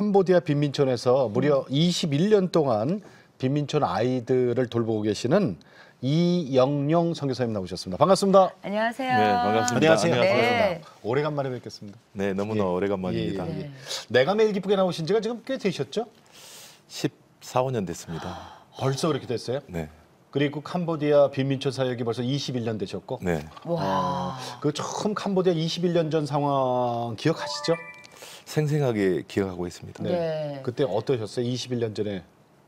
캄보디아 빈민촌에서 무려 21년 동안 빈민촌 아이들을 돌보고 계시는 이영룡 선교사님 나오셨습니다. 반갑습니다. 안녕하세요. 네, 반갑습니다. 안녕하세요. 네. 반갑습니다. 오래간만에 뵙겠습니다. 네, 너무나 오래간만입니다. 네. 내가 매일 기쁘게 나오신 지가 지금 꽤 되셨죠? 14, 5년 됐습니다. 벌써 그렇게 됐어요? 네, 그리고 캄보디아 빈민촌 사역이 벌써 21년 되셨고 네. 와. 그 처음 캄보디아 21년 전 상황 기억하시죠? 생생하게 기억하고 있습니다. 네. 그때 어떠셨어요? 21년 전에.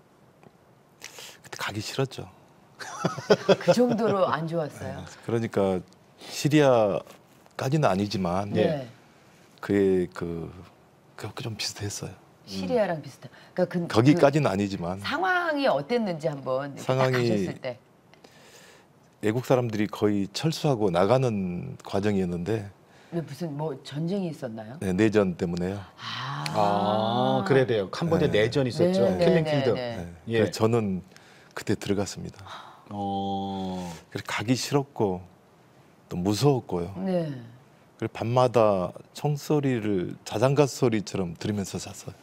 그때 가기 싫었죠. 그 정도로 안 좋았어요. 그러니까 시리아까지는 아니지만 네. 그게 좀 비슷했어요. 시리아랑 비슷한. 그러니까 거기까지는 아니지만 상황이 어땠는지 한번 이렇게 딱 상황이 가셨을 때. 외국 사람들이 거의 철수하고 나가는 과정이었는데 왜 무슨 뭐 전쟁이 있었나요? 네, 내전 때문에요. 그래야 돼요. 캄보디아 네. 내전 있었죠. 네, 킬링필드. 네. 네. 예. 그래서 저는 그때 들어갔습니다. 그래서 가기 싫었고 또 무서웠고요. 네. 그리고 밤마다 총소리를 자장가 소리처럼 들으면서 잤어요.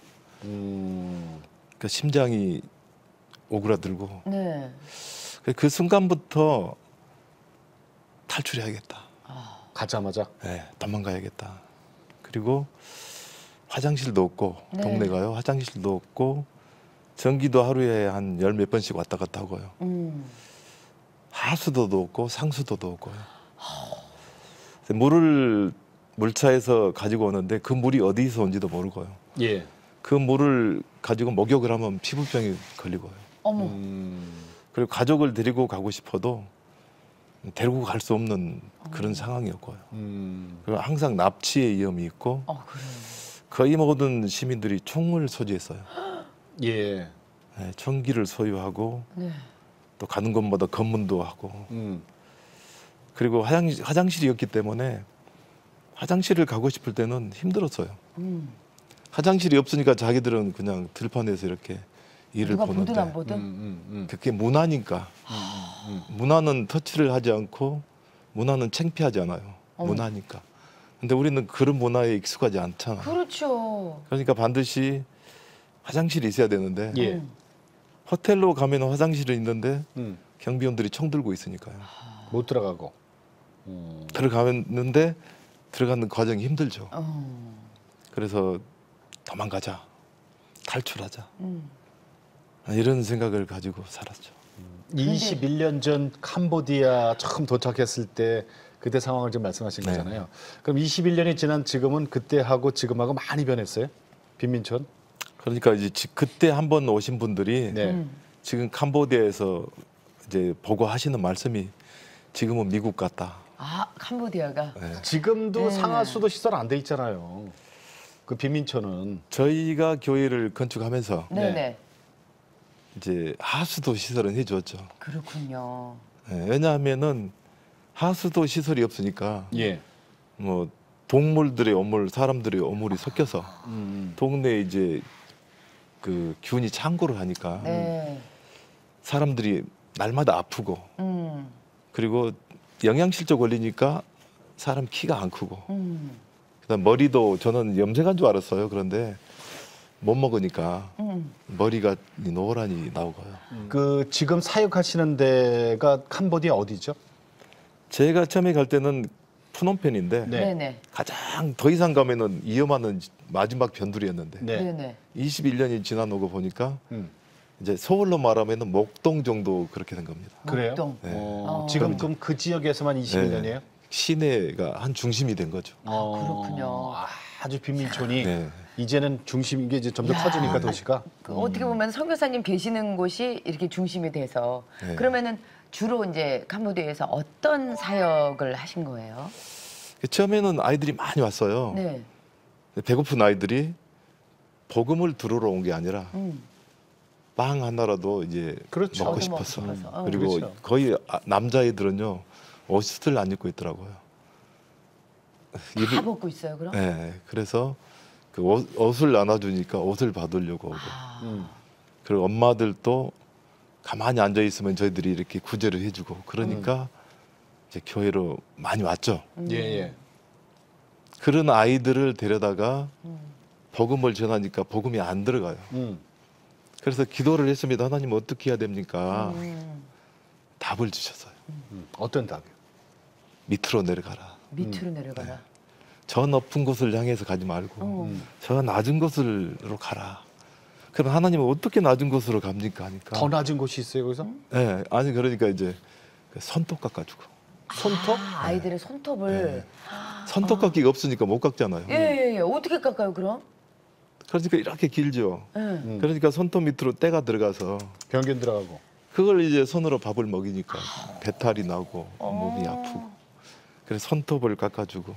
그 심장이 오그라들고 네. 그 순간부터 탈출해야겠다. 가자마자. 네, 도망가야겠다. 그리고 화장실도 없고 네. 동네가요. 화장실도 없고 전기도 하루에 한 열 몇 번씩 왔다 갔다 하고요. 하수도도 없고 상수도도 없고요. 물을 물차에서 가지고 오는데 그 물이 어디서 온지도 모르고요. 예. 그 물을 가지고 목욕을 하면 피부병이 걸리고요. 어머. 그리고 가족을 데리고 가고 싶어도 데리고 갈 수 없는 그런 상황이었고요. 그리고 항상 납치의 위험이 있고 그래. 거의 모든 시민들이 총을 소지했어요. 예. 네, 총기를 소유하고 네. 또 가는 곳마다 검문도 하고 음. 그리고 화장실이었기 때문에 화장실을 가고 싶을 때는 힘들었어요. 화장실이 없으니까 자기들은 그냥 들판에서 이렇게 일을 누가 보는데 보든 안 보든. 그게 문화니까 문화는 터치를 하지 않고 문화는 창피하지 않아요. 문화니까. 근데 우리는 그런 문화에 익숙하지 않잖아요. 그렇죠. 그러니까 반드시 화장실이 있어야 되는데 예. 호텔로 가면 화장실은 있는데 음. 경비원들이 총 들고 있으니까요. 못 들어가고. 들어가는데 들어가는 과정이 힘들죠. 어. 그래서 도망가자, 탈출하자 이런 생각을 가지고 살았죠. 21년 전 캄보디아 처음 도착했을 때 그때 상황을 지금 말씀하신 네. 거잖아요. 그럼 21년이 지난 지금은 그때하고 지금하고 많이 변했어요? 빈민촌? 그러니까 이제 그때 한번 오신 분들이 네. 지금 캄보디아에서 이제 보고 하시는 말씀이 지금은 미국 같다. 캄보디아가. 네. 지금도 네. 상하수도 시설 안 돼 있잖아요. 그 빈민촌은. 저희가 교회를 건축하면서 네네. 네. 이제 하수도 시설은 해주었죠. 그렇군요. 네, 왜냐하면은 하수도 시설이 없으니까 예. 뭐 동물들의 오물, 사람들의 오물이 섞여서 동네에 이제 그 균이 창고를 하니까 네. 사람들이 날마다 아프고 음. 그리고 영양실조 걸리니까 사람 키가 안 크고 음. 그다음 머리도 저는 염색한 줄 알았어요. 그런데 못 먹으니까 머리가 노란이 나오고요. 그 지금 사역하시는 데가 캄보디아 어디죠? 제가 처음에 갈 때는 푸놈펜인데 네. 네네. 가장 더 이상 가면은 위험한 마지막 변두리였는데 네. 네네. 21년이 지나고 보니까 음. 이제 서울로 말하면은 목동 정도 그렇게 된 겁니다. 그래요? 목동. 네. 지금 그럼 그 지역에서만 21년이에요? 시내가 한 중심이 된 거죠. 그렇군요. 아주 빈민촌이 네. 이제는 중심인 게 이제 점점 야. 커지니까 도시가. 어떻게 보면 선교사님 계시는 곳이 이렇게 중심이 돼서 네. 그러면은 주로 이제 캄보디아에서 어떤 사역을 하신 거예요? 처음에는 아이들이 많이 왔어요. 네. 배고픈 아이들이 복음을 들으러 온 게 아니라 빵 하나라도 이제 그렇죠. 먹고 얻어먹고 싶었어. 싶어서. 그리고 그렇죠. 거의 남자애들은요 옷을 안 입고 있더라고요. 다 먹고 있어요, 그럼? 네, 그래서 그 옷을 나눠주니까 옷을 받으려고 오고 그리고 엄마들도 가만히 앉아 있으면 저희들이 이렇게 구제를 해주고 그러니까 이제 교회로 많이 왔죠. 예, 예. 그런 아이들을 데려다가 복음을 전하니까 복음이 안 들어가요. 그래서 기도를 했습니다. 하나님 어떻게 해야 됩니까? 답을 주셨어요. 어떤 답이요? 밑으로 내려가라. 밑으로 내려가라. 저 높은 곳을 향해서 가지 말고 저 낮은 곳으로 가라. 그럼 하나님은 어떻게 낮은 곳으로 갑니까? 하니까 더 낮은 곳이 있어요 거기서? 네, 아니 그러니까 이제 손톱 깎아주고 손톱? 아이들의 손톱을. 손톱 깎기가 없으니까 못 깎잖아요. 예. 어떻게 깎아요 그럼? 그러니까 이렇게 길죠. 예. 그러니까 손톱 밑으로 때가 들어가서 변균 들어가고. 그걸 이제 손으로 밥을 먹이니까 배탈이 나고 몸이 아프고 그래서 손톱을 깎아주고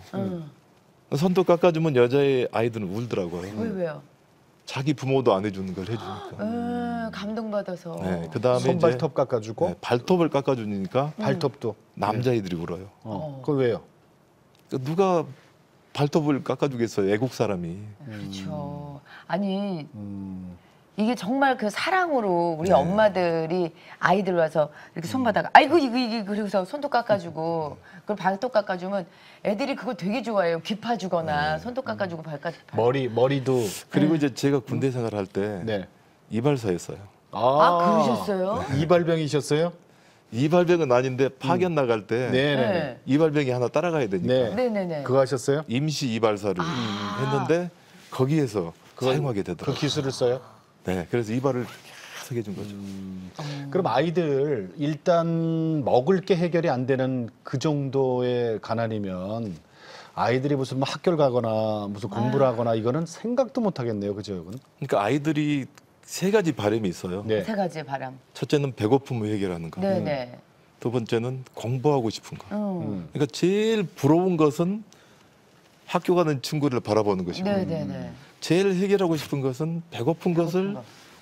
손톱 깎아주면 여자의 아이들은 울더라고요. 왜요? 자기 부모도 안 해주는 걸 해주니까. 감동받아서. 네, 그 다음에 손발톱 깎아주고 네, 발톱을 깎아주니까 발톱도. 남자애들이 울어요. 그건 왜요? 누가 발톱을 깎아주겠어요? 애국 사람이. 그렇죠. 아니 음. 이게 정말 그 사랑으로 우리 네. 엄마들이 아이들 와서 이렇게 손바닥 아이고 이거 그러고서 손톱 깎아주고 그걸 발톱 깎아주면 애들이 그걸 되게 좋아해요. 귀 파주거나 손톱 깎아주고 발까지. 머리도. 그리고 이제 제가 군대 생활할 때 네. 이발사였어요. 그러셨어요? 이발병이셨어요? 이발병은 아닌데 파견 나갈 때 네네. 이발병이 하나 따라가야 되니까 네. 네네네. 그거 하셨어요? 임시 이발사를 했는데 거기에서 사용하게 그 되더라고요. 기술을 써요? 네, 그래서 이발을 계속 해준 거죠. 그럼 아이들 일단 먹을 게 해결이 안 되는 그 정도의 가난이면 아이들이 무슨 뭐 학교를 가거나 무슨 공부를 하거나 이거는 생각도 못 하겠네요. 그죠, 이건? 그러니까 아이들이 세 가지 바람이 있어요. 네. 세 가지의 바람. 첫째는 배고픔을 해결하는 거. 네네. 두 번째는 공부하고 싶은 거. 음. 그러니까 제일 부러운 것은 학교 가는 친구를 바라보는 것이고 네네네. 제일 해결하고 싶은 것은 배고픈 것을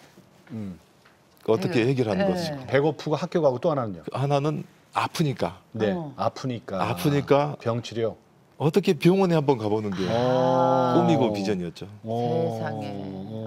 어떻게 해결하는 네. 것이고 배고프고 학교 가고 또 하나는요? 하나는 아프니까 네. 아프니까. 아프니까 병치료. 어떻게 병원에 한번 가보는 게 꿈이고 비전이었죠. 세상에.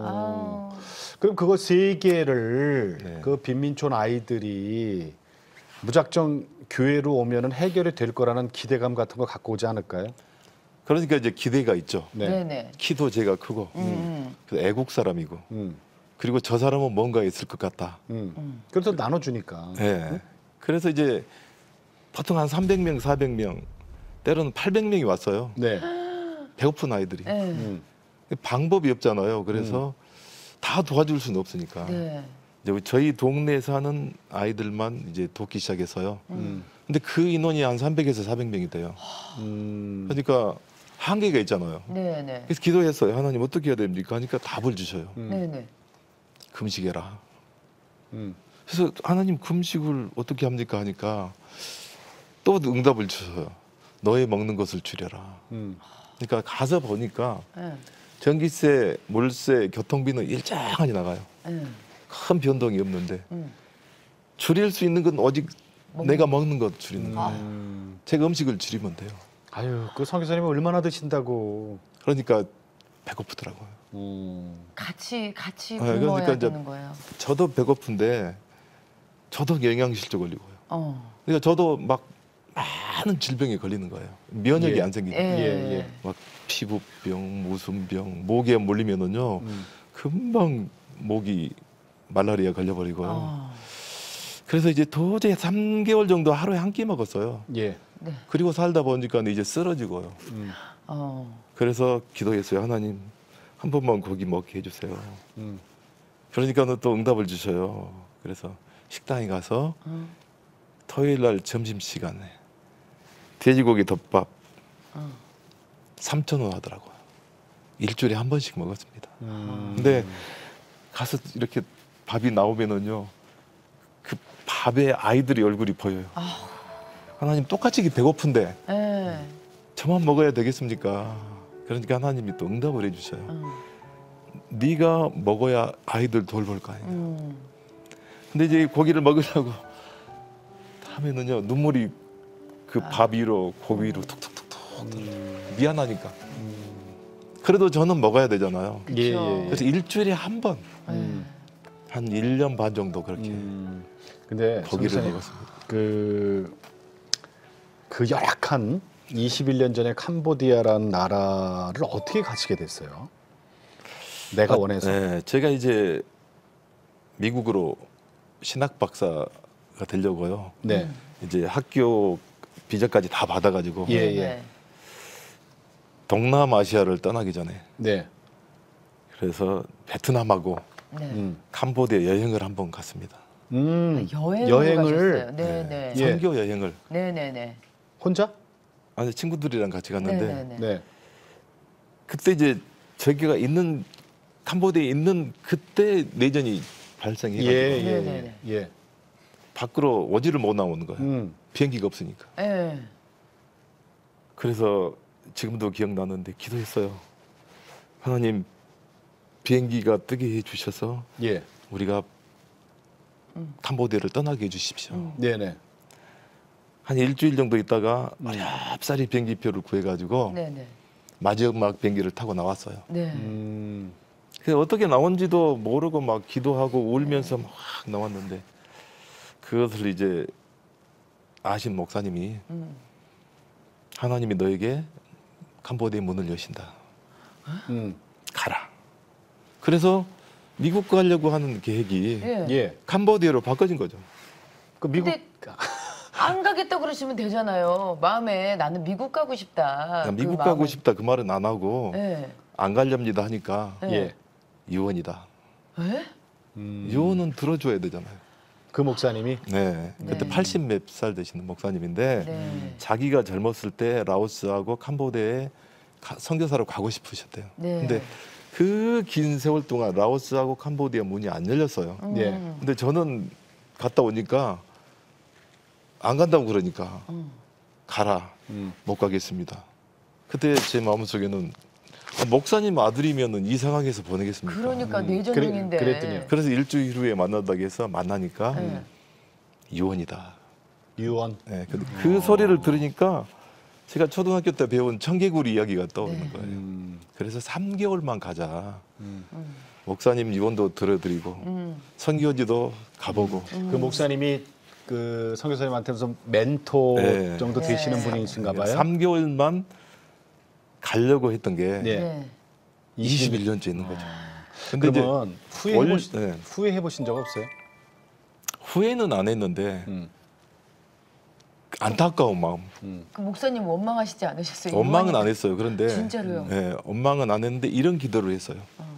그럼 그거 세 개를 네. 그 빈민촌 아이들이 무작정 교회로 오면은 해결이 될 거라는 기대감 같은 거 갖고 오지 않을까요? 그러니까 이제 기대가 있죠. 네. 네네. 키도 제가 크고 그래서 애국 사람이고 음. 그리고 저 사람은 뭔가 있을 것 같다. 그래서 나눠주니까. 네. 그래서 이제 보통 한 300명, 400명, 때로는 800명이 왔어요. 네. 배고픈 아이들이. 네. 음. 방법이 없잖아요. 그래서 다 도와줄 수는 없으니까. 네. 이제 저희 동네에 사는 아이들만 이제 돕기 시작해서요. 근데 그 인원이 한 300에서 400명이 돼요. 그러니까 한계가 있잖아요. 네네. 그래서 기도했어요. 하나님 어떻게 해야 됩니까? 하니까 답을 주셔요. 네네. 금식해라. 음. 그래서 하나님 금식을 어떻게 합니까? 하니까 또 응답을 주셔요. 너의 먹는 것을 줄여라. 그러니까 가서 보니까 네. 전기세, 물세, 교통비는 일정하게 나가요. 네. 큰 변동이 없는데 줄일 수 있는 건 오직 내가 먹는 것 줄이는 거예요. 제가 음식을 줄이면 돼요. 아유, 그 성교사님이 얼마나 드신다고. 그러니까 배고프더라고요. 같이 그러니까 굶어야 이제 되는 거예요. 저도 배고픈데 저도 영양실조 걸리고요. 그러니까 저도 막 많은 질병에 걸리는 거예요. 면역이 예. 안 생기고 예. 막 피부병, 무슨병, 모기에 물리면은요 금방 모기 말라리아 걸려버리고요. 그래서 이제 도저히 3개월 정도 하루에 한 끼 먹었어요. 예. 네. 그리고 살다 보니까 이제 쓰러지고요. 그래서 기도했어요. 하나님 한 번만 고기 먹게 해주세요. 그러니까는 또 응답을 주셔요. 그래서 식당에 가서 토요일 날 점심 시간에 돼지고기 덮밥 3,000원 하더라고요. 일주일에 한 번씩 먹었습니다. 근데 가서 이렇게 밥이 나오면은요, 그 밥에 아이들이 얼굴이 보여요. 하나님 똑같이 배고픈데 네. 저만 먹어야 되겠습니까? 그러니까 하나님이 또 응답을 해주셔요. 네가 먹어야 아이들 돌볼 거 아니야. 근데 이제 고기를 먹으려고 하면은요 눈물이 그 밥 위로 고기 위로 툭툭툭툭 미안하니까. 그래도 저는 먹어야 되잖아요. 예. 그래서 일주일에 한 번, 한 1년 반 정도 그렇게 근데 고기를 성교사님, 먹었습니다. 그 열악한 21년 전에 캄보디아라는 나라를 어떻게 가시게 됐어요? 내가 원해서. 네, 제가 이제 미국으로 신학 박사가 되려고요. 네. 이제 학교 비자까지 다 받아가지고 예, 네, 예. 네. 동남아시아를 떠나기 전에 네. 그래서 베트남하고 네. 캄보디아 여행을 한번 갔습니다. 여행을 가셨어요. 네, 네. 예. 선교 여행을 네, 네, 네. 혼자? 아니 친구들이랑 같이 갔는데 네, 네, 네. 네. 그때 이제 저기가 있는 캄보디아에 있는 그때 내전이 발생해가지고 예, 예, 네, 네, 예. 네. 예. 밖으로 오지를 못 나오는 거예요. 비행기가 없으니까. 네. 그래서 지금도 기억나는데 기도했어요. 하나님 비행기가 뜨게 해주셔서 예. 우리가 캄보디아를 떠나게 해주십시오. 네네. 한 일주일 정도 있다가 어렵사리 비행기표를 구해가지고 네, 네. 마지막 비행기를 타고 나왔어요. 네. 그래서 어떻게 나온지도 모르고 막 기도하고 울면서 막 나왔는데 그것을 이제 아신 목사님이 하나님이 너에게 캄보디아 문을 여신다. 가라. 그래서 미국 가려고 하는 계획이 예. 예. 캄보디아로 바꿔진 거죠. 그 미국 근데 안 가겠다 그러시면 되잖아요. 마음에 나는 미국 가고 싶다. 미국 그 가고 마음을- 싶다 그 말은 안 하고 네. 안 가렵니다 하니까 네. 예. 유언이다. 에? 유언은 들어줘야 되잖아요. 그 목사님이 네. 그때 네. 80 몇 살 되시는 목사님인데 네. 자기가 젊었을 때 라오스하고 캄보디아에 선교사로 가고 싶으셨대요. 네. 근데 그 긴 세월 동안 라오스하고 캄보디아 문이 안 열렸어요. 예. 근데 저는 갔다 오니까 안 간다고 그러니까 가라. 못 가겠습니다. 그때 제 마음속에는 목사님 아들이면은 이 상황에서 보내겠습니까? 그러니까 내전 중인데. 그랬더니요. 그래서 일주일 후에 만나다고 해서 만나니까 네. 유언이다. 유언. 네, 근데 그 소리를 들으니까 제가 초등학교 때 배운 청개구리 이야기가 떠오르는 네. 거예요. 그래서 3개월만 가자. 목사님 유언도 들어드리고 선교지도 가보고 그 목사님이 그 선교사님한테서 멘토 네. 정도 네. 되시는 분이신가 봐요. 3개월만 가려고 했던 게 네. 네. 21년째 있는 거죠. 근데 이제 그러면 네. 후회해 보신 적 없어요? 후회는 안 했는데 음. 안타까운 마음. 그 목사님 원망하시지 않으셨어요? 원망은 이만희- 안 했어요. 그런데 진짜로요? 네, 원망은 안 했는데 이런 기도를 했어요.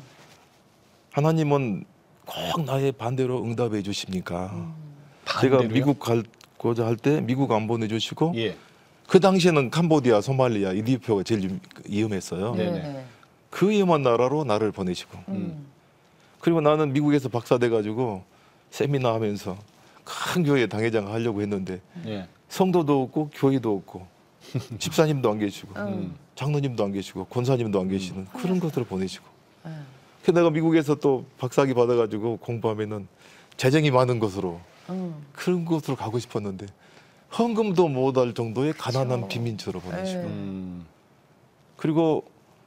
하나님은 꼭 나의 반대로 응답해 주십니까? 제가 반대로요? 미국 가고자 할 때 미국 안 보내주시고 예. 그 당시에는 캄보디아, 소말리아, 이디오피아가 제일 위험했어요. 네. 네네. 그 위험한 나라로 나를 보내시고 그리고 나는 미국에서 박사 돼가지고 세미나 하면서 큰 교회 당회장 하려고 했는데 예. 성도도 없고 교회도 없고 집사님도 안 계시고 장로님도 안 계시고 권사님도 안 계시는 그런 것들을 보내시고 그 내가 미국에서 또 박사학위 받아가지고 공부하면은 재정이 많은 곳으로 그런 곳으로 가고 싶었는데 헌금도 못 할 정도의 가난한 그렇죠. 빈민처로 보내시고 네. 그리고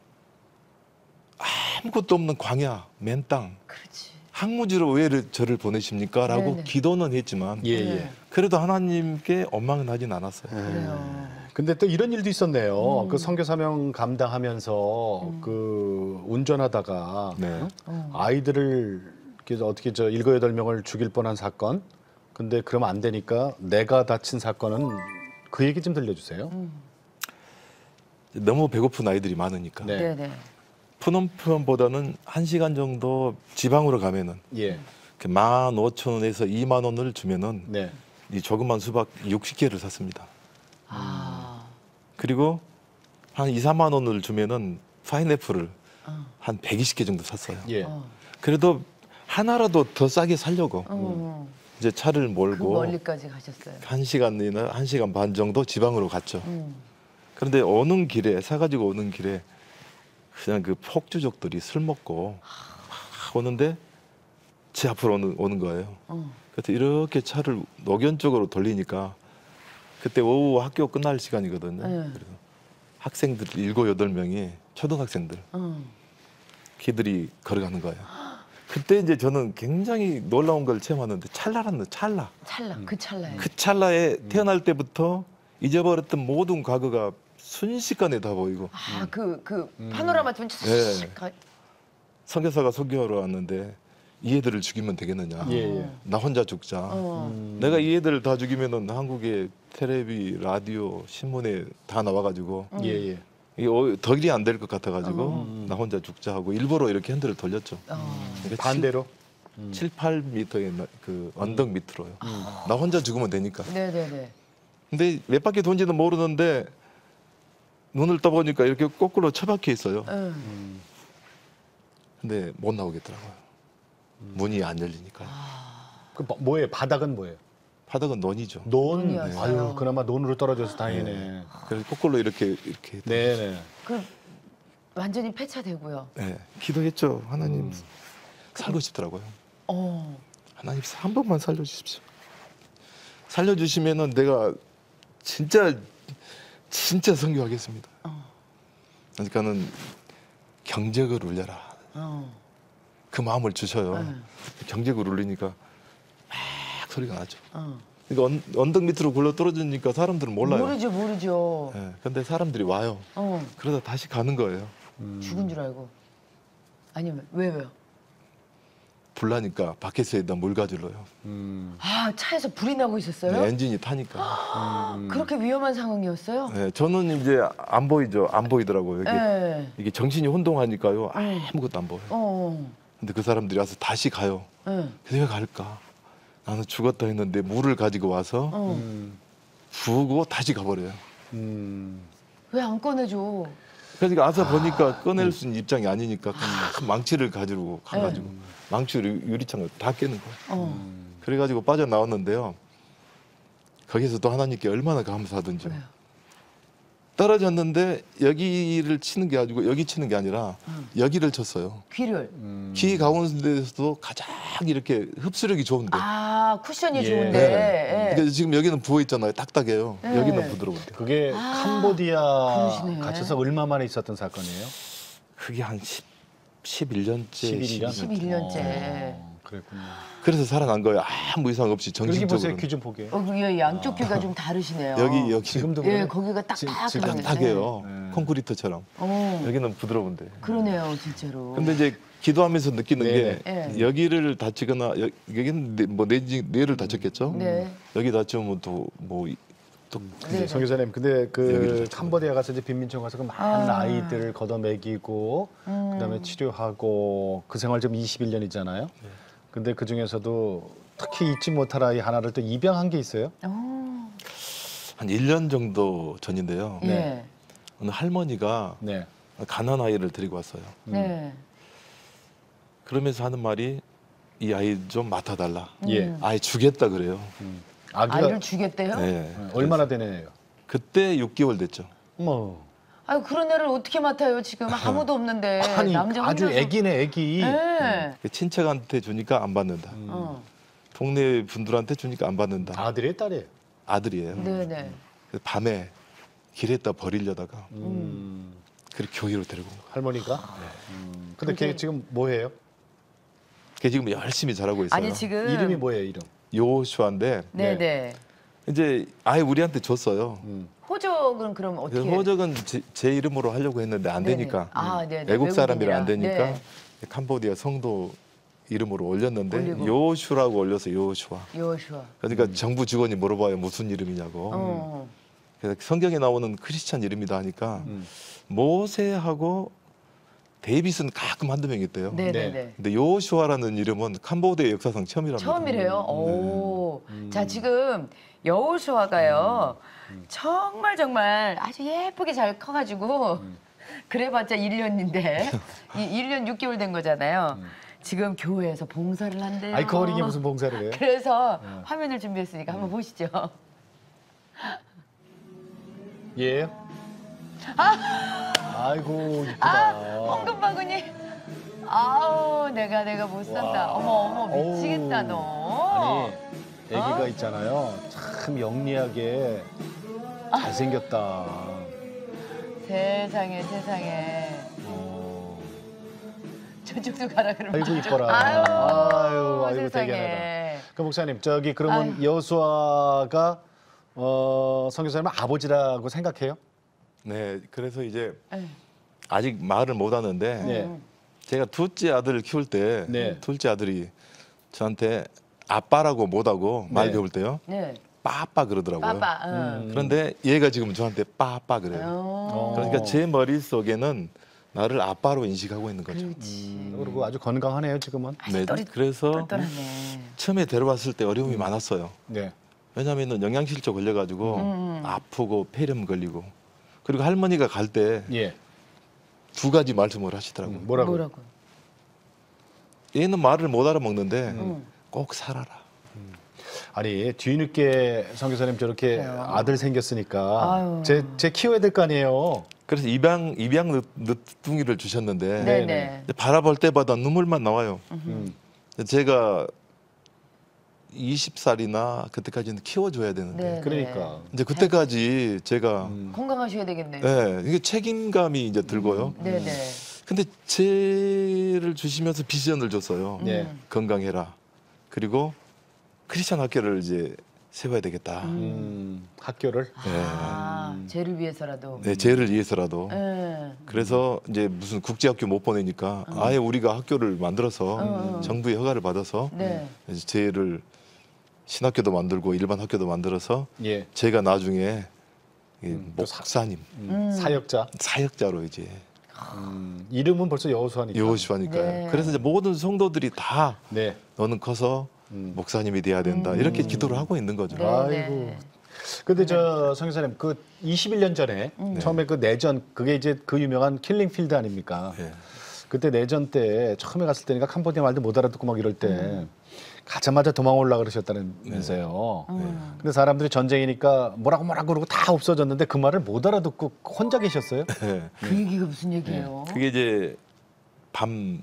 아무것도 없는 광야 맨 땅 그렇지. 항무지로 왜 저를 보내십니까? 라고 네네. 기도는 했지만 예, 네. 예. 그래도 하나님께 원망은 하진 않았어요. 그래요. 근데 또 이런 일도 있었네요. 그 선교 사명 감당하면서 그 운전하다가 네. 아이들을 그래서 어떻게 저 7, 8명을 죽일 뻔한 사건. 근데 그러면 안 되니까 내가 다친 사건은 그 얘기 좀 들려주세요. 너무 배고픈 아이들이 많으니까 네. 네네. 푸놈푸놈보다는 1시간 정도 지방으로 가면은 예. 15,000원에서 2만 원을 주면은 네. 이 조그만 수박 60개를 샀습니다. 아. 그리고 한 2, 3만 원을 주면은 파인애플을 한 120개 정도 샀어요. 예. 그래도 하나라도 더 싸게 살려고 이제 차를 그 몰고 멀리까지 가셨어요. 1시간이나 1시간 반 정도 지방으로 갔죠. 그런데 오는 길에 사가지고 오는 길에 그냥 그 폭주족들이 술 먹고 막 오는데 제 앞으로 오는 거예요. 그래서 이렇게 차를 노견 쪽으로 돌리니까 그때 오후 학교 끝날 시간이거든요. 네. 그래서 학생들 7, 8명이 초등학생들 걔들이 걸어가는 거예요. 그때 이제 저는 굉장히 놀라운 걸 체험하는데 찰나라는 찰나. 그 찰나에. 그 찰나에 태어날 때부터 잊어버렸던 모든 과거가 순식간에 다 보이고 그 파노라마 좀 네. 선교사가 선교하러 왔는데 이 애들을 죽이면 되겠느냐? 예, 예. 나 혼자 죽자. 내가 이 애들을 다 죽이면은 한국의 텔레비, 라디오, 신문에 다 나와가지고 예, 예. 이게 덜이 안 될 것 같아가지고 나 혼자 죽자 하고 일부러 이렇게 핸들을 돌렸죠. 그러니까 반대로. 7, 8m의 그 언덕 밑으로요. 나 혼자 죽으면 되니까. 네네네. 근데 몇 바퀴 돈지는 모르는데 눈을 떠보니까 이렇게 거꾸로 처박혀 있어요. 근데 못 나오겠더라고요. 문이 안 열리니까. 그 뭐예요? 바닥은 뭐예요? 바닥은 논이죠. 논. 논이었어요. 아유, 그나마 논으로 떨어져서 다행이네. 그래서 거꾸로 이렇게 네, 네. 그 완전히 폐차되고요. 네, 기도했죠. 하나님 살고 싶더라고요. 하나님 한 번만 살려주십시오. 살려주시면은 내가 진짜 선교하겠습니다. 그러니까는 경적을 울려라. 그 마음을 주셔요. 경적을 울리니까 막 소리가 나죠. 그러니까 언덕 밑으로 굴러 떨어지니까 사람들은 몰라요. 모르죠. 네, 근데 사람들이 와요. 그러다 다시 가는 거예요. 죽은 줄 알고. 아니면 왜요? 불나니까 밖에서 일단 물 가지러요. 아, 차에서 불이 나고 있었어요? 네, 엔진이 타니까. 그렇게 위험한 상황이었어요? 네, 저는 이제 안 보이죠. 안 보이더라고요. 이게 정신이 혼동하니까요. 아무것도 안 보여요. 근데 그 사람들이 와서 다시 가요. 그래서 왜 갈까? 나는 죽었다 했는데 물을 가지고 와서 부으고 다시 가버려요. 왜 안 꺼내줘? 그러니까 와서 보니까 꺼낼 수 있는 입장이 아니니까 큰 망치를 가지고 가가지고 망치로 유리창을 다 깨는 거예요. 그래가지고 빠져나왔는데요. 거기서 또 하나님께 얼마나 감사하든지요. 왜요? 떨어졌는데 여기를 치는 게 아니고 여기 치는 게 아니라 여기를 쳤어요. 귀를. 귀 가운데서도 가장 이렇게 흡수력이 좋은데. 아, 쿠션이 예. 좋은데. 예. 그러니까 지금 여기는 부어 있잖아요. 딱딱해요. 네. 여기는 부드러운데. 그게 캄보디아 그러시네. 갇혀서 얼마 만에 있었던 사건이에요? 그게 한 11년째. 11년? 11년째. 그랬군요. 그래서 살아난 거예요. 아무 이상 없이 여기 보세요. 정신적으로. 귀 좀 보게. 예, 양쪽 귀가 좀 다르시네요. 여기 지금도 예, 그래요? 거기가 지금 딱딱하네. 딱딱해요. 네. 콘크리트처럼. 여기는 부드러운데. 그러네요, 진짜로. 근데 이제 기도하면서 느끼는 네네. 게 네. 여기를 다치거나 여기는 뇌를 다쳤겠죠. 네. 여기 다치면 또또 네. 송 교사님, 근데 여기를 그 좀 캄보디아 가서 이제 빈민촌 가서 그 많은 아이들 걷어먹이고 그다음에 치료하고 그 생활 지금 21년이잖아요. 근데 그 중에서도 특히 잊지 못할 아이 하나를 또 입양한 게 있어요. 한 1년 정도 전인데요. 네. 어느 할머니가 네. 가난 아이를 데리고 왔어요. 네. 그러면서 하는 말이 이 아이 좀 맡아달라. 예. 아이 주겠다 그래요. 아기가 아이를 주겠대요? 네. 얼마나 된 애예요? 그때 6개월 됐죠. 뭐 아유, 그런 애를 어떻게 맡아요? 지금 아무도 없는데. 아니 남자 아주 혼자서. 애기네 애기. 네. 친척한테 주니까 안 받는다. 동네 분들한테 주니까 안 받는다. 아들이에요, 딸이에요? 아들이에요. 네네. 그래서 밤에 길에다 버리려다가 음. 그렇게 교회로 데리고 온 거예요. 할머니가. 근데 걔 지금 뭐해요? 걔 지금 열심히 잘하고 있어요. 아니, 지금. 이름이 뭐예요, 이름? 요슈아인데 네네. 이제 아예 우리한테 줬어요. 호적은 그럼 어떻게? 그래서 호적은 제 이름으로 하려고 했는데 안 네네. 되니까 아, 네네. 외국 사람이라 안 외국인이라. 되니까 네. 캄보디아 성도 이름으로 올렸는데 올리고. 요슈라고 올려서 요슈아. 요슈아. 그러니까 정부 직원이 물어봐요 무슨 이름이냐고. 그래서 성경에 나오는 크리스찬 이름이다 하니까 모세하고 데이빗은 가끔 한두 명 있대요. 네네네. 근데 요슈아라는 이름은 캄보디아 역사상 처음이랍니다. 처음이래요. 오. 자, 지금 여호수아가요. 정말 아주 예쁘게 잘 커가지고 그래봤자 1년인데 1년 6개월 된 거잖아요. 지금 교회에서 봉사를 한대요. 아이 그 어린이 무슨 봉사를 해요? 그래서 화면을 준비했으니까 한번 보시죠. 얘예요? 아이고 이쁘다. 황금 바구니. 아우 내가 못 산다. 와. 어머 미치겠다 어우. 너. 아니 애기가 있잖아요. 참 영리하게 잘생겼다. 세상에. 어. 저쪽도 가라 그러면. 아이고 이뻐라. 아유 세상에. 대견하다. 그 목사님 저기 그러면 여수아가 선교사님 아버지라고 생각해요? 네, 그래서 이제 네. 아직 말을 못 하는데 네. 제가 둘째 아들을 키울 때 네. 둘째 아들이 저한테 아빠라고 못하고 말 네. 배울 때요. 네. 빠빠 그러더라고요. 빠빠. 응. 그런데 얘가 지금 저한테 빠빠 그래요. 어. 그러니까 제 머릿속에는 나를 아빠로 인식하고 있는 거죠. 그렇지. 그리고 아주 건강하네요 지금은. 네, 똘똘- 그래서 똘똘하네. 처음에 데려왔을 때 어려움이 많았어요. 네. 왜냐하면 영양실조 걸려가지고 아프고 폐렴 걸리고 그리고 할머니가 갈 때 두 예. 가지 말씀을 하시더라고요. 뭐라고? 뭐라고? 얘는 말을 못 알아먹는데 꼭 살아라. 아니 뒤늦게 성 교사님 저렇게 그래요. 아들 생겼으니까 아유. 제 키워야 될 거 아니에요. 그래서 입양 늦둥이를 주셨는데 네네. 바라볼 때마다 눈물만 나와요. 음. 제가 20살이나 그때까지는 키워줘야 되는데 네. 그러니까. 이제 그때까지 제가 건강하셔야 되겠네요. 네, 이게 책임감이 이제 들고요. 네네. 근데 쟤를 주시면서 비전을 줬어요. 네. 건강해라. 그리고 크리스천 학교를 이제 세워야 되겠다. 학교를. 아, 쟤를 위해서라도. 네, 쟤를 위해서라도. 네. 그래서 이제 무슨 국제학교 못 보내니까 아예 우리가 학교를 만들어서 정부의 허가를 받아서 네. 이제 쟤를 신학교도 만들고 일반 학교도 만들어서 예. 제가 나중에 이 또 목사님 사역자. 사역자로 이제 이름은 벌써 여호수아니까. 여호수아니까요. 네. 그래서 이제 모든 성도들이 다 네. 너는 커서 목사님이 돼야 된다 이렇게 기도를 하고 있는 거죠. 네. 아이고. 근데 저 성교사님 그 21년 전에 처음에 그 내전 그게 이제 그 유명한 킬링필드 아닙니까? 네. 그때 내전 때 처음에 갔을 때니까 캄보디아 말도 못 알아듣고 막 이럴 때 가자마자 도망 올라 그러셨다면서요. 근데 사람들이 전쟁이니까 뭐라고 그러고 다 없어졌는데 그 말을 못 알아듣고 혼자 계셨어요? 네. 그 얘기가 무슨 얘기예요? 그게 이제 밤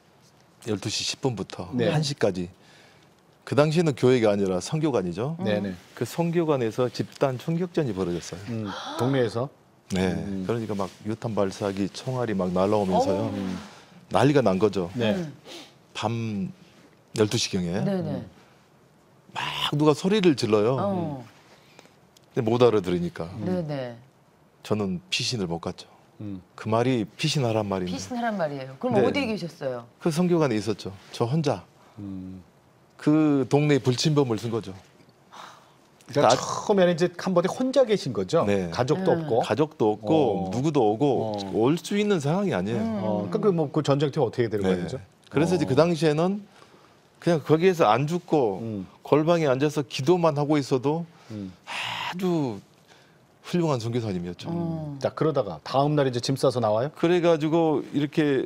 12시 10분부터 네. 1시까지 그 당시에는 교회가 아니라 성교관이죠. 네네. 그 성교관에서 집단 총격전이 벌어졌어요. 동네에서. 네. 그러니까 막 유탄 발사기 총알이 막 날라오면서요. 난리가 난 거죠. 네. 밤 12시경에 네네. 막 누가 소리를 질러요. 어. 근데 못 알아들으니까 네네. 저는 피신을 못 갔죠. 음. 그 말이 피신하란 말인데 피신하란 말이에요. 그럼 네. 어디에 계셨어요? 그 성교관에 있었죠. 저 혼자 음. 그 동네에 불침범을 쓴 거죠. 그러니까 아- 처음에는 이제 캄보디아 혼자 계신 거죠? 네. 가족도 없고. 가족도 없고 어. 누구도 오고 올 수 있는 상황이 아니에요. 그러니까 그 전쟁터에 어떻게 데려가야 네. 되죠? 그래서 이제 그 당시에는 그냥 거기에서 안 죽고 골방에 앉아서 기도만 하고 있어도 아주 훌륭한 선교사님이었죠. 자 그러다가 다음 날 이제 짐 싸서 나와요? 그래가지고 이렇게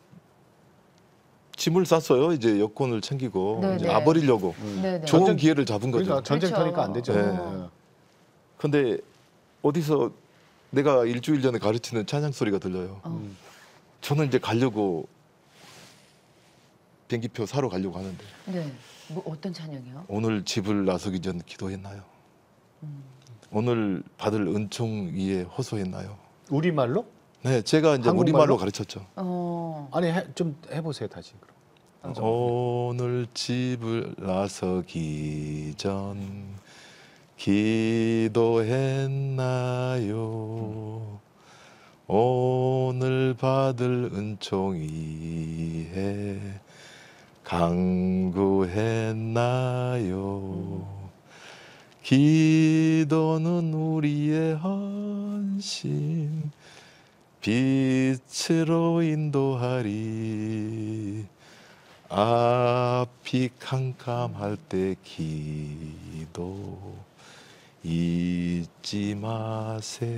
짐을 쌌어요. 이제 여권을 챙기고 네네. 이제 와버리려고 네네. 좋은 전쟁- 기회를 잡은 거죠. 그러니까 전쟁터니까 안 되죠. 네. 네. 근데 어디서 내가 일주일 전에 가르치는 찬양 소리가 들려요. 저는 이제 가려고 비행기표 사러 가려고 하는데 네. 뭐 어떤 찬양이요? 오늘 집을 나서기 전 기도했나요? 오늘 받을 은총 위에 호소했나요? 우리 말로? 네, 제가 이제 한국말로? 우리말로 가르쳤죠. 아니 좀 해보세요 다시 그럼. 오늘 집을 나서기 전 기도했나요? 오늘 받을 은총 위에 간구했나요? 기도는 우리의 헌신 빛으로 인도하리 앞이 캄캄할 때 기도 잊지 마세요.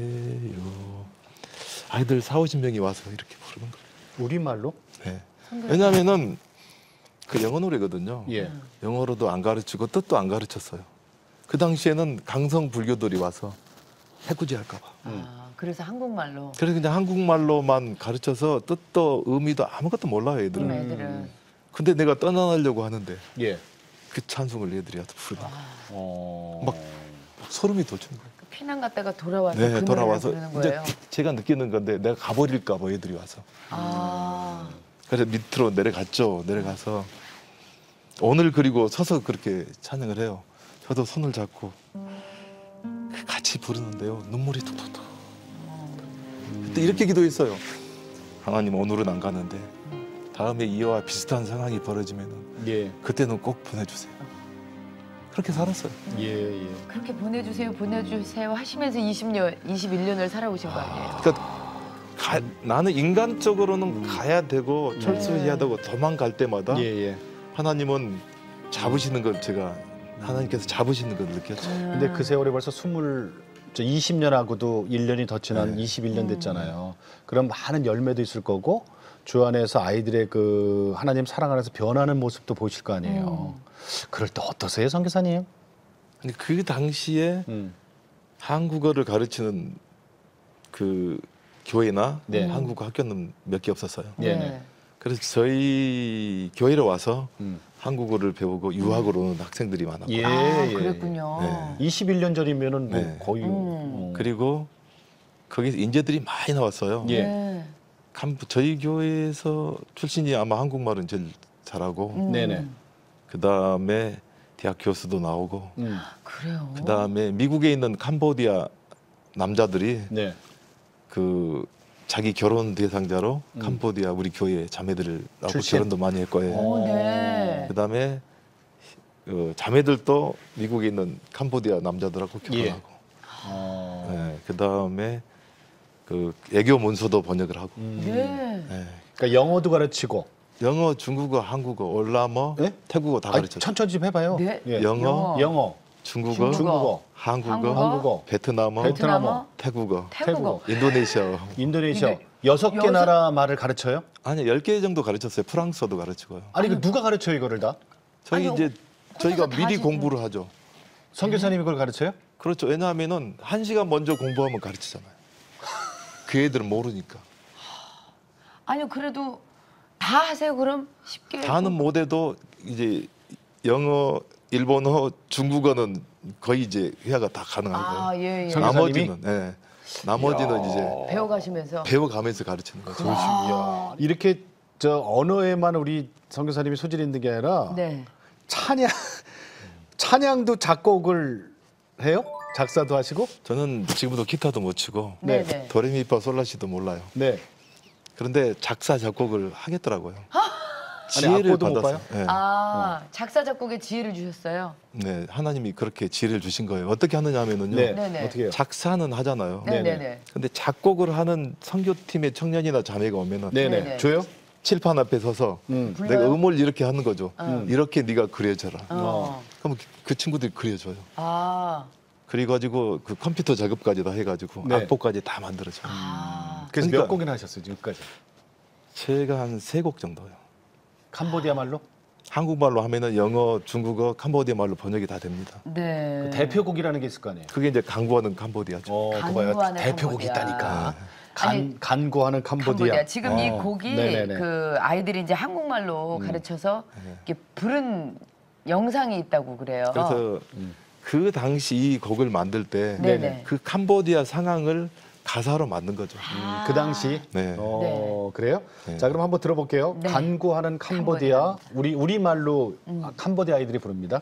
아이들 40-50명이 와서 이렇게 부르는 거예요. 우리 말로? 네. 왜냐하면은 그 영어 노래거든요. 예. 영어로도 안 가르치고 뜻도 안 가르쳤어요. 그 당시에는 강성 불교들이 와서 해코지할까 봐. 그래서 한국말로. 그래서 그냥 한국말로만 가르쳐서 뜻도 의미도 아무것도 몰라요, 애들은. 애들은. 근데 내가 떠나려고 하는데 예. 그 찬송을 애들이 와서 부르는 거예요. 어. 막 소름이 돋는 거예요. 피난 갔다가 돌아와서 네, 그 돌아와서 노래를 부르는 이제 거예요. 제가 느끼는 건데 내가 가버릴까 봐 애들이 와서. 아. 그래서 밑으로 내려갔죠. 내려가서 오늘 그리고 서서 그렇게 찬양을 해요. 저도 손을 잡고 같이 부르는데요. 눈물이 툭툭툭. 그때 이렇게 기도했어요. 하나님 오늘은 안 가는데 다음에 이와 비슷한 상황이 벌어지면은 예. 그때는 꼭 보내주세요. 그렇게 살았어요. 예. 그렇게 보내주세요 하시면서 21년을 살아오신 거 아니에요? 그러니까 나는 인간적으로는 가야 되고 철수해야 되고 도망갈 때마다 예. 하나님은 잡으시는 걸 제가 하나님께서 잡으시는 걸 느꼈죠. 근데 그 세월이 벌써 20년하고도 1년이 더 지난 네. 21년 됐잖아요. 그럼 많은 열매도 있을 거고 주 안에서 아이들의 그 하나님 사랑 안에서 변하는 모습도 보실 거 아니에요. 그럴 때 어떠세요, 선교사님? 근데 그 당시에 한국어를 가르치는 그 교회나 네. 한국어 학교는 몇 개 없었어요. 네네. 그래서 저희 교회로 와서 음. 한국어를 배우고 유학으로 오는 학생들이 많았고 예, 아, 예. 그랬군요. 네. 21년 전이면은 뭐 네. 거의 그리고 거기서 인재들이 많이 나왔어요. 예. 네. 저희 교회에서 출신이 아마 한국말은 제일 잘하고 네네. 그 다음에 대학 교수도 나오고 그래요. 그 다음에 미국에 있는 캄보디아 남자들이 네. 그 자기 결혼 대상자로 캄보디아 우리 교회 자매들을 하고 출신? 결혼도 많이 했고요. 오, 네. 그 다음에 자매들도 미국에 있는 캄보디아 남자들하고 결혼하고. 네, 그 다음에 그 애교 문서도 번역을 하고. 네. 네. 그러니까 영어도 가르치고. 영어, 중국어, 한국어, 올라머, 네? 태국어 다 아니, 가르쳤어요. 천천히 좀 해봐요. 네. 예. 영어, 영어, 중국어, 중국어, 한국어, 한국어, 베트남어, 베트남어, 태국어, 태국어. 인도네시아. 인도네시아 이게 6개 여섯- 나라 말을 가르쳐요? 아니 10개 정도 가르쳤어요. 프랑스어도 가르치고요. 아니 그 누가 가르쳐요 이거를 다? 저희 아니, 이제 저희가 다 미리 하시죠. 공부를 하죠. 선교사님이 그걸 가르쳐요? 그렇죠. 왜냐하면은 1시간 먼저 공부하면 가르치잖아요. 그 애들은 모르니까. 아니요, 그래도 다 하세요, 그럼? 쉽게. 다는 못해도 이제 영어, 일본어, 중국어는 거의 이제 회화가 다 가능한 거예요. 아, 예, 예. 선교사님이? 나머지는 이제 배워가시면서. 배워가면서 가르치는 거죠. 이야, 이렇게 저 언어에만 우리 선교사님이 소질이 있는 게 아니라 네. 찬양도 작곡을 해요? 작사도 하시고? 저는 지금도 기타도 못 치고 네. 네. 네. 도레미파 솔라시도 몰라요. 네. 그런데 작사 작곡을 하겠더라고요. 아니, 악보도 못 봐요? 네. 아, 작사 작곡에 지혜를 주셨어요. 네, 하나님이 그렇게 지혜를 주신 거예요. 어떻게 하느냐면은요. 네. 네네. 어떻게 해요? 작사는 하잖아요. 네, 네네. 네, 네. 근데 작곡을 하는 선교팀의 청년이나 자매가 오면은 네네. 네네. 줘요? 칠판 앞에 서서 불러요? 내가 음을 이렇게 하는 거죠. 이렇게 네가 그려줘라. 그럼 그 친구들이 그려줘요. 아. 그래가지고 그 컴퓨터 작업까지 다 해가지고 네. 악보까지 다 만들어줘요. 그래서 그러니까- 몇 곡이나 하셨어요 지금까지? 제가 한 3곡 정도요. 캄보디아 말로? 한국말로 하면은 영어, 중국어, 캄보디아 말로 번역이 다 됩니다. 네. 그 대표곡이라는 게 있을 거 아니에요? 그게 이제 강구하는 캄보디아죠. 그거 봐요. 간구하는 대표곡이 캄보디아. 있다니까. 아니, 간구하는 캄보디아. 지금 이 곡이 네네네. 그 아이들이 이제 한국말로 가르쳐서 이렇게 부른 영상이 있다고 그래요. 그래서 그 당시 이 곡을 만들 때 네네. 그 캄보디아 상황을 가사로 만든 거죠. 그 당시. 네. 그래요? 네. 자, 그럼 한번 들어볼게요. 네. 간구하는 캄보디아. 우리 말로 캄보디아 아이들이 부릅니다.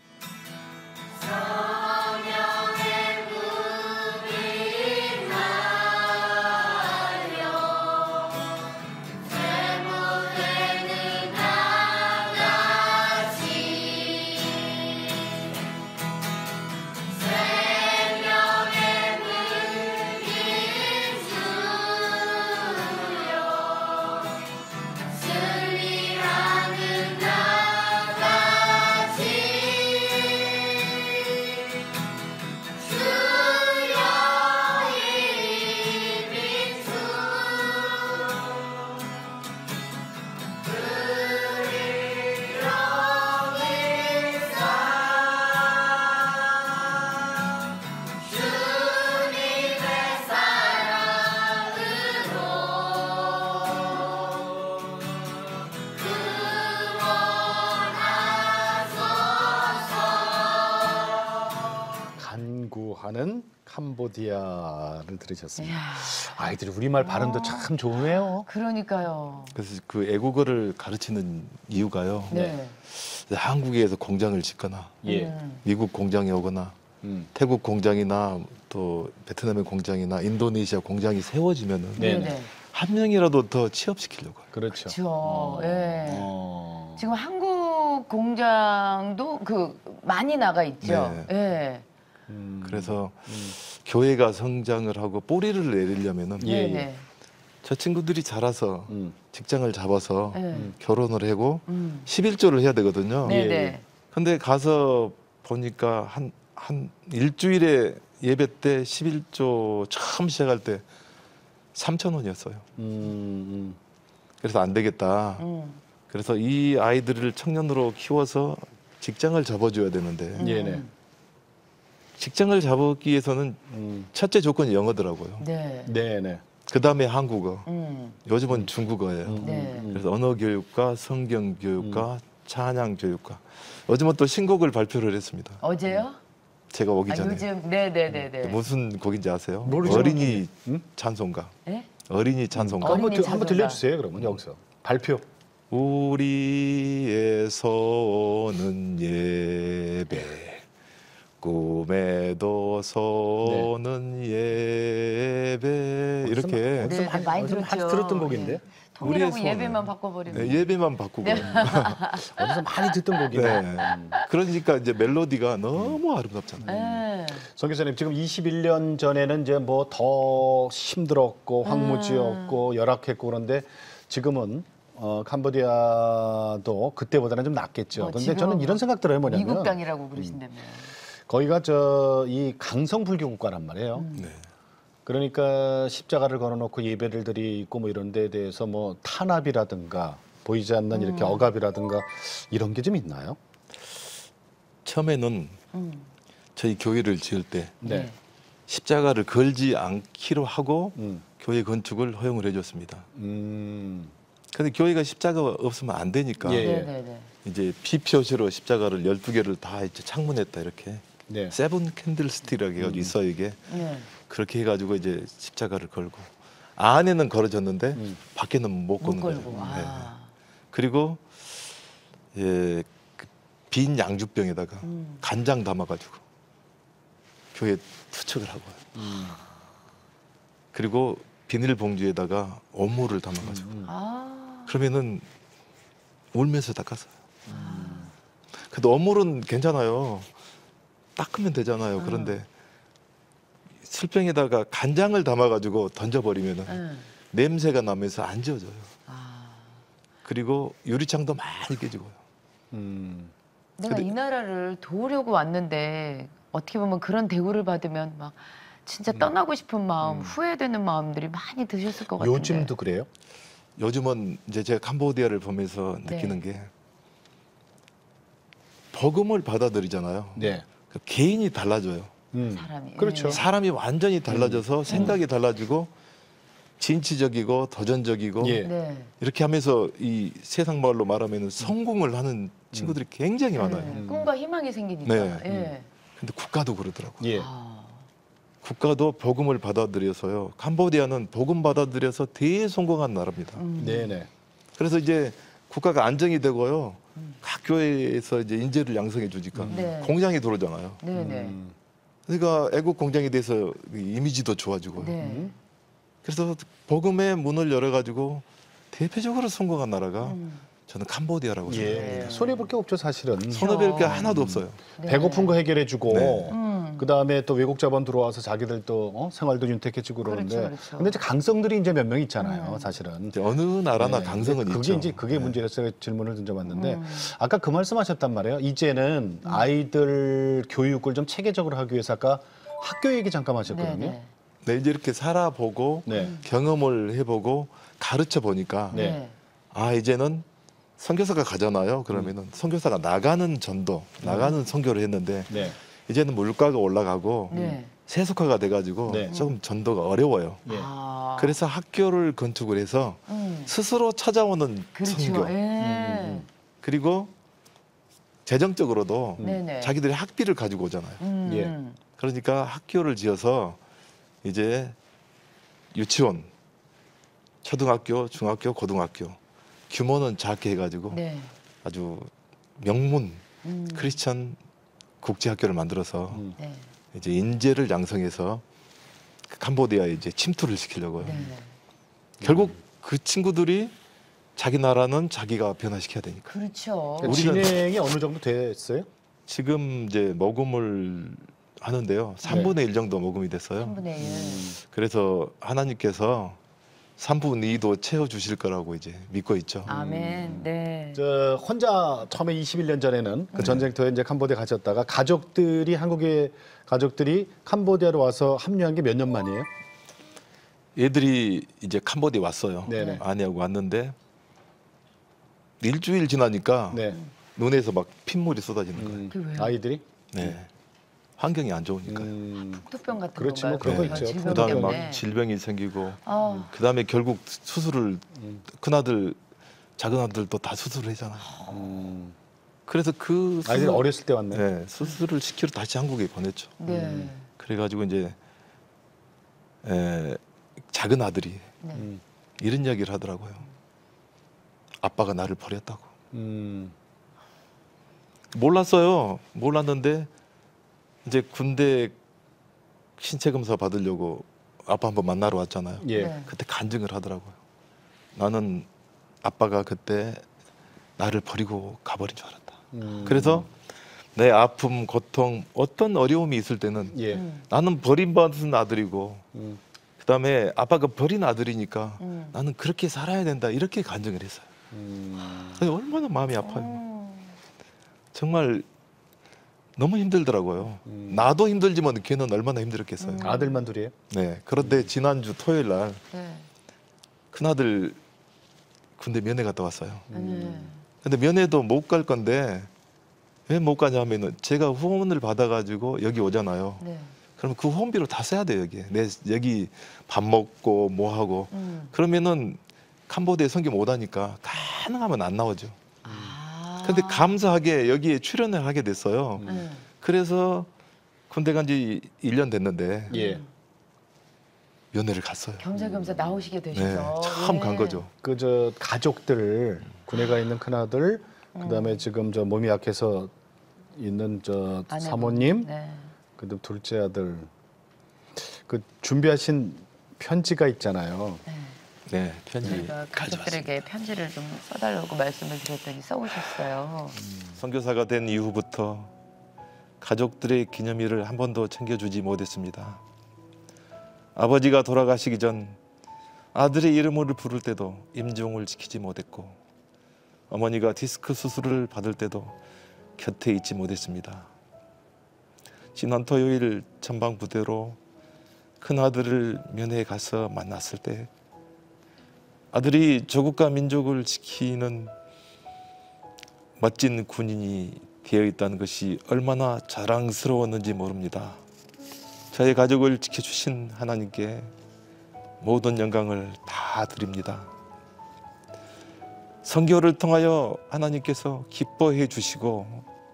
간구하는 캄보디아를 들으셨습니다. 아이들이 우리말 발음도 참 좋네요. 그러니까요. 그래서 그 애국어를 가르치는 이유가요. 네. 한국에서 공장을 짓거나 예. 미국 공장에 오거나 태국 공장이나 또 베트남의 공장이나 인도네시아 공장이 세워지면은 네. 네네. 한 명이라도 더 취업시키려고 해요. 그렇죠. 그렇죠. 예. 어. 지금 한국 공장도 많이 나가 있죠. 예. 그래서 교회가 성장을 하고 뿌리를 내리려면은 예, 네네. 저 친구들이 자라서 음. 직장을 잡아서 예. 결혼을 하고 음. 11조를 해야 되거든요. 예, 네네. 근데 가서 보니까 한 일주일에 예배 때 11조 처음 시작할 때 3,000원이었어요. 그래서 안 되겠다. 그래서 이 아이들을 청년으로 키워서 직장을 잡아줘야 되는데 예네. 직장을 잡기 위해서는 첫째 조건이 영어더라고요. 네. 네네. 그 다음에 한국어. 음. 요즘은 중국어예요. 네. 그래서 언어 교육과 성경 교육과 찬양 교육과 요즘은 또 신곡을 발표를 했습니다. 어제요? 제가 오기 아, 전에 요즘 네네네네. 무슨 곡인지 아세요? 모르죠. 어린이 응? 찬송가. 네? 어린이 찬송가. 어린이 한번 찬송가. 들려주세요. 그러면 여기서 발표. 우리에서 오는 예배 꿈에도서 오는 예배 이렇게 네, 많이 들었죠. 많이 들었던 곡인데. 통일하고 우리의 예배만 바꿔버리면. 네, 예배만 바꾸고 어디서 많이 듣던 곡이네. 네. 그러니까 이제 멜로디가 너무 아름답잖아요. 네. 송 교사님 지금 21년 전에는 이제 뭐 더 힘들었고 황무지였고 열악했고 그런데 지금은 캄보디아도 그때보다는 좀 낫겠죠. 근데 지금은 저는 이런 생각 들어요. 뭐냐면 미국 땅이라고 그러신다며. 거기가 이 강성 불교 국가란 말이에요. 네. 그러니까 십자가를 걸어놓고 예배를 드리고 뭐 이런 데에 대해서 뭐 탄압이라든가 보이지 않는 이렇게 억압이라든가 이런 게 좀 있나요? 처음에는 저희 교회를 지을 때 네. 십자가를 걸지 않기로 하고 음. 교회 건축을 허용을 해줬습니다. 음. 근데 교회가 십자가가 없으면 안 되니까 예. 네네네. 이제 비표시로 십자가를 12개를 다 이제 창문에다 이렇게 네. 세븐 캔들 스틱이라고 해가지고 있어요 이게. 네. 그렇게 해가지고 이제 십자가를 걸고 안에는 걸어졌는데 밖에는 못 못 걷는 걸고. 거죠. 네. 아. 그리고 예, 빈 양주병에다가 간장 담아가지고 교회 투척을 하고 그리고 비닐봉지에다가 온물을 담아가지고 아. 그러면은 울면서 닦았어요. 근데 온물은 괜찮아요. 닦으면 되잖아요. 그런데 술병에다가 간장을 담아가지고 던져버리면은 냄새가 나면서 안 지워져요. 아. 그리고 유리창도 많이 깨지고요. 내가 이 나라를 도우려고 왔는데 어떻게 보면 그런 대우를 받으면 막 진짜 떠나고 싶은 마음, 후회되는 마음들이 많이 드셨을 것 같은데. 요즘도 그래요? 요즘은 이제 제가 캄보디아를 보면서 네. 느끼는 게 복음을 받아들이잖아요. 네. 그 개인이 달라져요. 사람이. 그렇죠. 사람이 완전히 달라져서 생각이 달라지고 진취적이고 도전적이고 예. 네. 이렇게 하면서 이 세상 말로 말하면 성공을 하는 친구들이 굉장히 많아요. 네. 꿈과 희망이 생기니까. 네. 예. 근데 국가도 그러더라고요. 예. 아. 국가도 복음을 받아들여서요. 캄보디아는 복음 받아들여서 대성공한 나라입니다. 네네. 그래서 이제 국가가 안정이 되고요. 각 교회에서 이제 인재를 양성해 주니까 네. 공장이 들어오잖아요. 네네. 그러니까 애국 공장에 대해서 이미지도 좋아지고요. 네. 그래서 복음의 문을 열어가지고 대표적으로 성공한 나라가 저는 캄보디아라고 생각합니다. 예. 손해볼 게 없죠 사실은. 손해볼 게 하나도 없어요. 네. 배고픈 거 해결해주고 네. 그 다음에 또 외국 자본 들어와서 자기들 또 생활도 윤택해지고 그러는데 그렇죠, 그렇죠. 근데 이제 강성들이 이제 몇 명 있잖아요 사실은. 이제 어느 나라나 네, 강성은 그게 있죠. 이제 그게 네. 문제라서 제가 질문을 던져봤는데 아까 그 말씀하셨단 말이에요. 이제는 아이들 교육을 좀 체계적으로 하기 위해서 아까 학교 얘기 잠깐 하셨거든요. 네네. 네, 이제 이렇게 살아보고 네. 경험을 해보고 가르쳐 보니까 네. 아 이제는 선교사가 가잖아요. 그러면은 선교사가 나가는 전도, 나가는 선교를 했는데 네. 이제는 물가가 올라가고 네. 세속화가 돼가지고 네. 조금 전도가 어려워요. 예. 아. 그래서 학교를 건축을 해서 스스로 찾아오는 그렇죠. 선교 예. 그리고 재정적으로도 네네. 자기들이 학비를 가지고 오잖아요. 예. 그러니까 학교를 지어서 이제 유치원, 초등학교, 중학교, 고등학교 규모는 작게 해가지고 네. 아주 명문 크리스천 국제학교를 만들어서 네. 이제 인재를 양성해서 캄보디아에 이제 침투를 시키려고요. 네. 결국 그 친구들이 자기 나라는 자기가 변화시켜야 되니까. 그렇죠. 그러니까 진행이 어느 정도 됐어요? 지금 이제 모금을 하는데요. 3분의 1 정도 모금이 됐어요. 3분의 1. 그래서 하나님께서 3분의 2도 채워 주실 거라고 이제 믿고 있죠. 아멘. 네. 저 혼자 처음에 21년 전에는 그 전쟁터에 이제 캄보디아 가셨다가 가족들이 한국의 가족들이 캄보디아로 와서 합류한 게 몇 년 만이에요? 얘들이 이제 캄보디아 왔어요. 네네. 아내하고 왔는데 일주일 지나니까 네. 눈에서 막 핏물이 쏟아지는 거예요. 그게 왜요? 아이들이? 네. 환경이 안 좋으니까. 풍토병 같은 그렇지, 건가요? 뭐 그런 거 그런 있죠. 질병 그다음에 때문에. 막 질병이 생기고 아, 결국 수술을 큰아들 작은 아들도 다 수술을 했잖아요. 그래서 그 아이들이 어렸을 때 왔네. 네, 수술을 시키러 다시 한국에 보냈죠. 네. 그래가지고 이제 작은 아들이 네. 이런 이야기를 하더라고요. 아빠가 나를 버렸다고. 몰랐어요. 몰랐는데 이제 군대 신체 검사 받으려고 아빠 한번 만나러 왔잖아요. 예. 네. 그때 간증을 하더라고요. 나는 아빠가 그때 나를 버리고 가버린 줄 알았다. 그래서 내 아픔, 고통, 어떤 어려움이 있을 때는 예. 나는 버림받은 아들이고 그다음에 아빠가 버린 아들이니까 음. 나는 그렇게 살아야 된다 이렇게 간증을 했어요. 얼마나 마음이 아파요. 정말 너무 힘들더라고요. 나도 힘들지만 걔는 얼마나 힘들었겠어요. 아들만 둘이에요? 네. 그런데 지난주 토요일 날 네. 큰아들 군대 면회 갔다 왔어요. 네. 근데 면회도 못 갈 건데 왜 못 가냐면은 제가 후원을 받아가지고 여기 오잖아요. 네. 그러면 그 후원비로 다 써야 돼요 여기. 여기 밥 먹고 뭐 하고. 그러면은 캄보디아 선교 못 하니까 가능하면 안 나오죠. 아. 근데 감사하게 여기에 출연을 하게 됐어요. 그래서 군대 간 지 1년 됐는데 예. 면회를 갔어요. 겸사겸사 나오시게 네, 되셔서 처음 예. 간 거죠. 그 저 가족들 군에 가 있는 큰아들 그다음에 지금 저 몸이 약해서 있는 저 아내분. 사모님 네. 그다음 둘째 아들 그 준비하신 편지가 있잖아요. 네. 네, 편지 저희가 가져왔습니다. 가족들에게 편지를 좀 써달라고 말씀을 드렸더니 써오셨어요. 선교사가 된 이후부터 가족들의 기념일을 한 번도 챙겨주지 못했습니다. 아버지가 돌아가시기 전 아들의 이름을 부를 때도 임종을 지키지 못했고 어머니가 디스크 수술을 받을 때도 곁에 있지 못했습니다. 지난 토요일 전방 부대로 큰아들을 면회에 가서 만났을 때 아들이 조국과 민족을 지키는 멋진 군인이 되어 있다는 것이 얼마나 자랑스러웠는지 모릅니다. 저의 가족을 지켜주신 하나님께 모든 영광을 다 드립니다. 선교를 통하여 하나님께서 기뻐해 주시고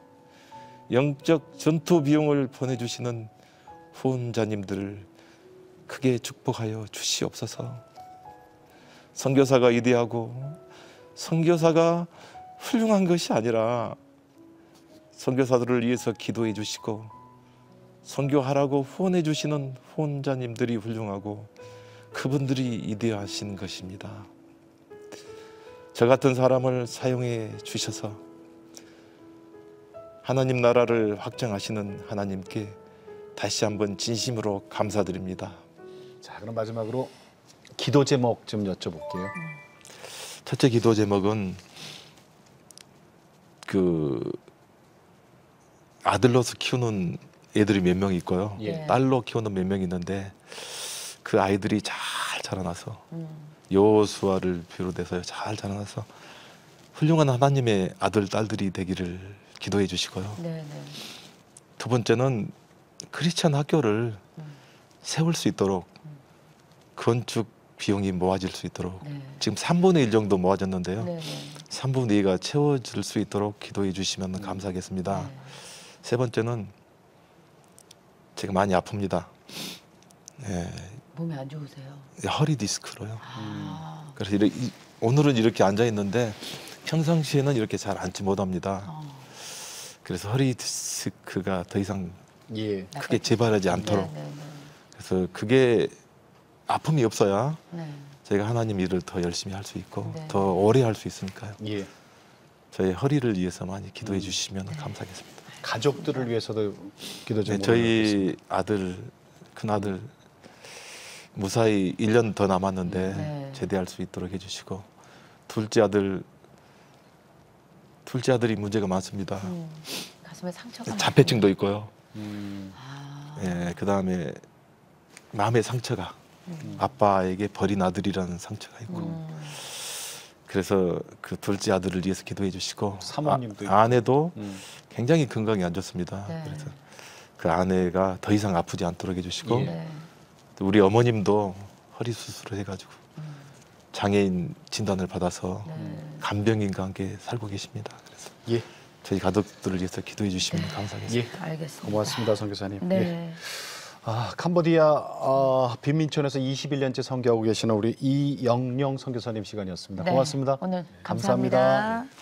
영적 전투 비용을 보내주시는 후원자님들을 크게 축복하여 주시옵소서. 선교사가 위대하고 선교사가 훌륭한 것이 아니라 선교사들을 위해서 기도해 주시고 선교하라고 후원해 주시는 후원자님들이 훌륭하고 그분들이 위대하신 것입니다. 저 같은 사람을 사용해 주셔서 하나님 나라를 확장하시는 하나님께 다시 한번 진심으로 감사드립니다. 자, 그럼 마지막으로 기도 제목 좀 여쭤볼게요. 첫째 기도 제목은 그 아들로서 키우는 애들이 몇 명 있고요. 예. 딸로 키우는 몇 명 있는데 그 아이들이 잘 자라나서 여호수아를 비롯해서 잘 자라나서 훌륭한 하나님의 아들 딸들이 되기를 기도해 주시고요. 네, 네. 두 번째는 크리스천 학교를 세울 수 있도록 건축 비용이 모아질 수 있도록 네. 지금 3분의 1 정도 모아졌는데요. 네, 네. 3분의 2가 채워질 수 있도록 기도해 주시면 감사하겠습니다. 네. 세 번째는 제가 많이 아픕니다. 네, 몸이 안 좋으세요? 허리 디스크로요. 아. 그래서 오늘은 이렇게 앉아 있는데 평상시에는 이렇게 잘 앉지 못합니다. 그래서 허리 디스크가 더 이상 예. 크게 재발하지 않도록 네, 네, 네. 그래서 그게 아픔이 없어야 네. 저희가 하나님 일을 더 열심히 할 수 있고 네. 더 오래 할 수 있으니까요. 예. 저희 허리를 위해서 많이 기도해 주시면 감사하겠습니다. 가족들을 위해서도 기도 좀. 네, 저희 아들, 큰 아들 무사히 1년 더 남았는데 네. 제대할 수 있도록 해주시고 둘째 아들이 문제가 많습니다. 가슴에 상처가 자폐증도 있고요. 아, 예, 그 다음에 마음의 상처가 아빠에게 버린 아들이라는 상처가 있고 그래서 그 둘째 아들을 위해서 기도해 주시고 사모님도 있고. 아내도 음. 굉장히 건강이 안 좋습니다. 네. 그래서 그 아내가 더 이상 아프지 않도록 해주시고 예. 네. 또 우리 어머님도 허리 수술을 해가지고 장애인 진단을 받아서 네. 간병인과 함께 살고 계십니다. 그래서 예. 저희 가족들을 위해서 기도해 주시면 감사하겠습니다. 예. 알겠습니다. 고맙습니다, 선교사님. 네. 예. 캄보디아 빈민촌에서 21년째 선교하고 계시는 우리 이영령 선교사님 시간이었습니다. 네. 고맙습니다. 오늘 감사합니다. 감사합니다.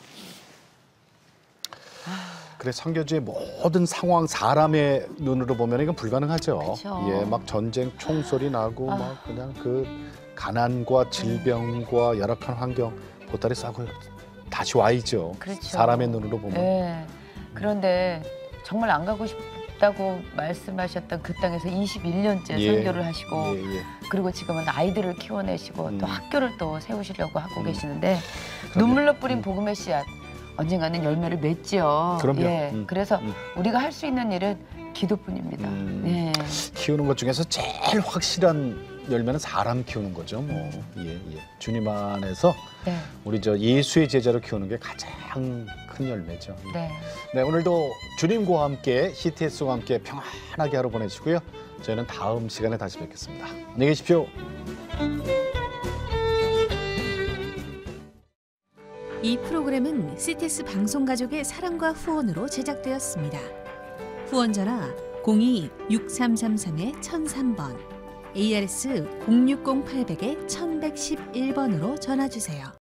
그래, 선교지의 모든 상황 사람의 눈으로 보면 이건 불가능하죠. 그쵸. 예, 막 전쟁 총소리 나고 막 그냥 그 가난과 질병과 열악한 환경 보따리 싸고 다시 와이죠. 그렇죠. 사람의 눈으로 보면. 네. 그런데 정말 안 가고 싶다고 말씀하셨던 그 땅에서 21년째 예. 선교를 하시고 예, 예. 그리고 지금은 아이들을 키워내시고 또 학교를 또 세우시려고 하고 계시는데 그러게요. 눈물로 뿌린 복음의 씨앗 언젠가는 열매를 맺죠. 그럼요. 예. 그래서 우리가 할 수 있는 일은 기도뿐입니다. 예. 키우는 것 중에서 제일 확실한 열매는 사람 키우는 거죠. 뭐. 예, 예. 주님 안에서 네. 우리 저 예수의 제자로 키우는 게 가장 큰 열매죠. 네. 네, 오늘도 주님과 함께 CTS와 함께 평안하게 하루 보내시고요. 저희는 다음 시간에 다시 뵙겠습니다. 안녕히 계십시오. 이 프로그램은 CTS 방송가족의 사랑과 후원으로 제작되었습니다. 후원 전화 02-6333-1003번, ARS 060-800-1111번으로 전화 주세요.